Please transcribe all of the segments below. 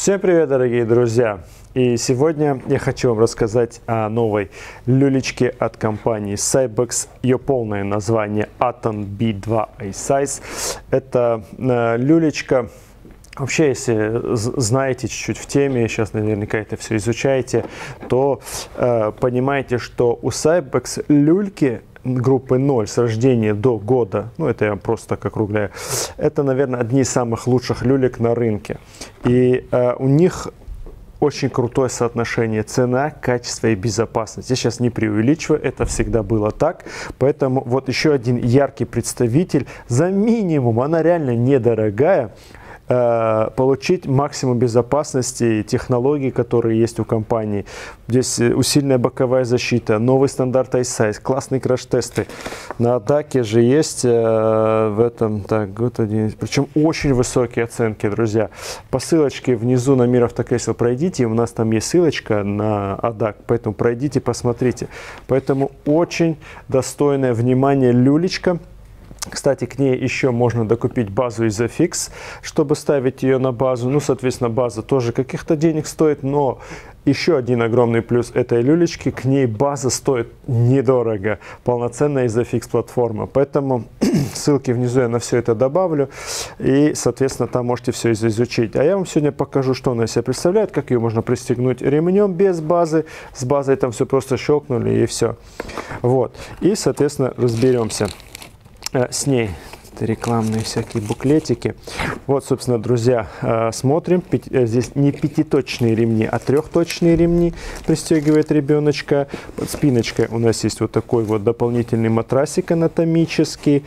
Всем привет, дорогие друзья! И сегодня я хочу вам рассказать о новой люлечке от компании Cybex. Ее полное название Aton B2 iSize. Это люлечка. Вообще, если знаете чуть-чуть в теме, сейчас наверняка это все изучаете, то понимаете, что у Cybex люльки группы 0 с рождения до года, ну это я просто так округляю, это, наверное, одни из самых лучших люлек на рынке. И у них очень крутое соотношение цена, качество и безопасность. Я сейчас не преувеличиваю, это всегда было так. Поэтому вот еще один яркий представитель. За минимум, она реально недорогая, получить максимум безопасности и технологий, которые есть у компании. Здесь усиленная боковая защита, новый стандарт iSize, классные краш-тесты. На Адаке же есть в этом, так, год один, причем очень высокие оценки, друзья. По ссылочке внизу на Мир Автокресел пройдите, у нас там есть ссылочка на Адак, поэтому пройдите, посмотрите. Поэтому очень достойное внимания люлечка. Кстати, к ней еще можно докупить базу Isofix, чтобы ставить ее на базу. Ну, соответственно, база тоже каких-то денег стоит, но еще один огромный плюс этой люлечки, к ней база стоит недорого. Полноценная Isofix платформа. Поэтому ссылки внизу я на все это добавлю. И, соответственно, там можете все изучить. А я вам сегодня покажу, что она из себя представляет, как ее можно пристегнуть ремнем без базы. С базой там все просто щелкнули и все. Вот. И, соответственно, разберемся с ней. Это рекламные всякие буклетики. Вот, собственно, друзья, смотрим. Здесь не пятиточные ремни, а трехточные ремни пристегивает ребеночка. Под спиночкой у нас есть вот такой вот дополнительный матрасик анатомический.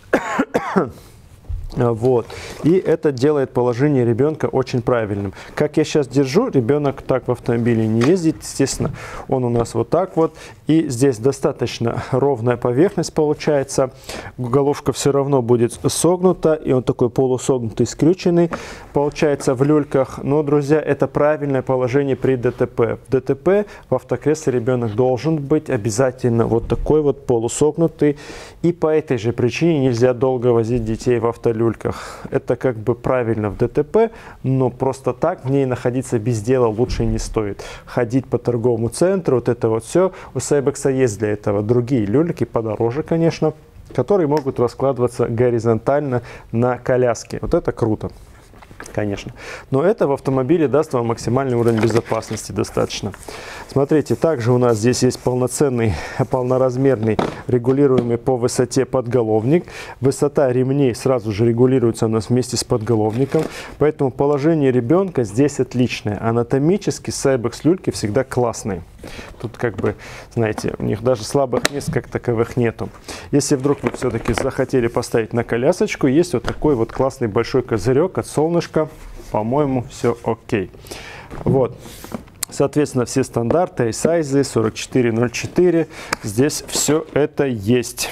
Вот. И это делает положение ребенка очень правильным. Как я сейчас держу, ребенок так в автомобиле не ездит, естественно, он у нас вот так вот. И здесь достаточно ровная поверхность получается. Головка все равно будет согнута, и он такой полусогнутый, скрюченный получается в люльках. Но, друзья, это правильное положение при ДТП. В ДТП в автокресле ребенок должен быть обязательно вот такой вот полусогнутый. И по этой же причине нельзя долго возить детей в автолюльках. Это как бы правильно в ДТП, но просто так в ней находиться без дела лучше не стоит. Ходить по торговому центру, вот это вот все. У Cybex есть для этого другие люльки, подороже, конечно, которые могут раскладываться горизонтально на коляске. Вот это круто, конечно. Но это в автомобиле даст вам максимальный уровень безопасности достаточно. Смотрите, также у нас здесь есть полноценный, полноразмерный, регулируемый по высоте подголовник. Высота ремней сразу же регулируется у нас вместе с подголовником. Поэтому положение ребенка здесь отличное. Анатомически Cybex люльки всегда классные. Тут как бы, знаете, у них даже слабых мест как таковых нету. Если вдруг вы все-таки захотели поставить на колясочку, есть вот такой вот классный большой козырек от солнышка. По-моему, все окей. Вот. Соответственно, все стандарты, iSize 4404, здесь все это есть.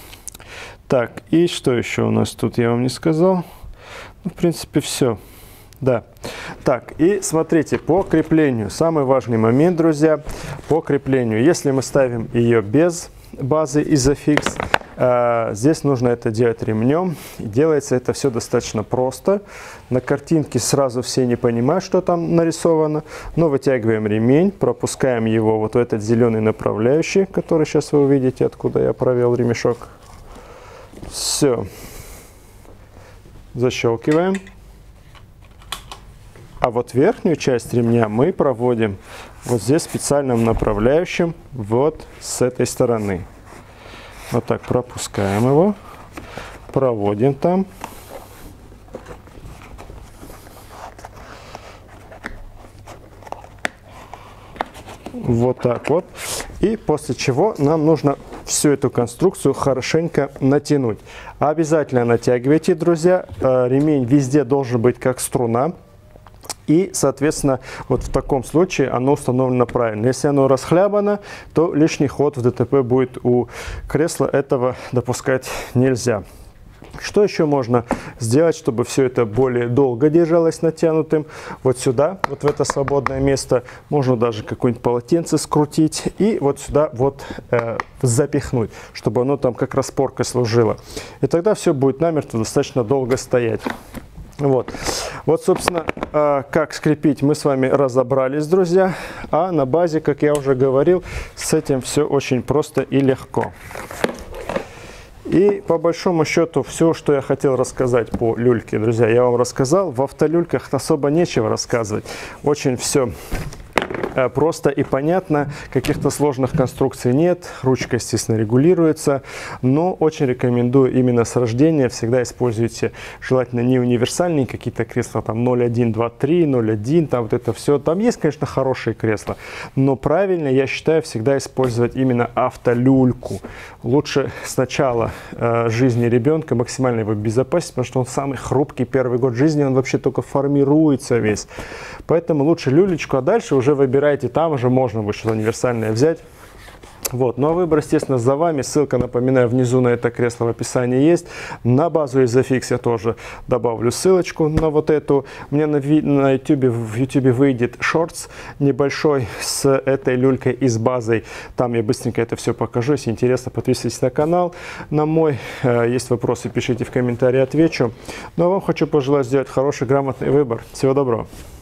Так, и что еще у нас тут, я вам не сказал. Ну, в принципе, все. Да. Так, и смотрите, по креплению. Самый важный момент, друзья, по креплению. Если мы ставим ее без базы Isofix, здесь нужно это делать ремнем. И делается это все достаточно просто. На картинке сразу все не понимают, что там нарисовано. Но вытягиваем ремень, пропускаем его вот в этот зеленый направляющий, который сейчас вы увидите, откуда я провел ремешок. Все. Защелкиваем. А вот верхнюю часть ремня мы проводим вот здесь специальным направляющим, вот с этой стороны. Вот так пропускаем его, проводим там. Вот так вот. И после чего нам нужно всю эту конструкцию хорошенько натянуть. Обязательно натягивайте, друзья. Ремень везде должен быть как струна. И, соответственно, вот в таком случае оно установлено правильно. Если оно расхлябано, то лишний ход в ДТП будет у кресла. Этого допускать нельзя. Что еще можно сделать, чтобы все это более долго держалось натянутым? Вот сюда, вот в это свободное место, можно даже какое-нибудь полотенце скрутить и вот сюда вот запихнуть, чтобы оно там как распорка служило. И тогда все будет намертво достаточно долго стоять. Вот, собственно, как скрепить мы с вами разобрались, друзья. А на базе, как я уже говорил, с этим все очень просто и легко. И по большому счету все, что я хотел рассказать по люльке, друзья, я вам рассказал. В автолюльках особо нечего рассказывать. Очень все просто и понятно, каких-то сложных конструкций нет, ручка, естественно, регулируется, но очень рекомендую именно с рождения всегда используйте, желательно не универсальные какие-то кресла, там 0,1, 2, 3, 0,1, там вот это все, там есть, конечно, хорошие кресла, но правильно, я считаю, всегда использовать именно автолюльку. Лучше сначала жизни ребенка максимально его безопасить, потому что он самый хрупкий первый год жизни, он вообще только формируется весь, поэтому лучше люлечку, а дальше уже выбирайте, там уже можно будет что-то универсальное взять. Вот. Ну а выбор, естественно, за вами. Ссылка, напоминаю, внизу на это кресло в описании есть. На базу Isofix я тоже добавлю ссылочку на вот эту. Мне в YouTube выйдет шортс небольшой с этой люлькой и с базой. Там я быстренько это все покажу. Если интересно, подписывайтесь на канал. На мой. Есть вопросы, пишите в комментарии, отвечу. Ну а вам хочу пожелать сделать хороший, грамотный выбор. Всего доброго.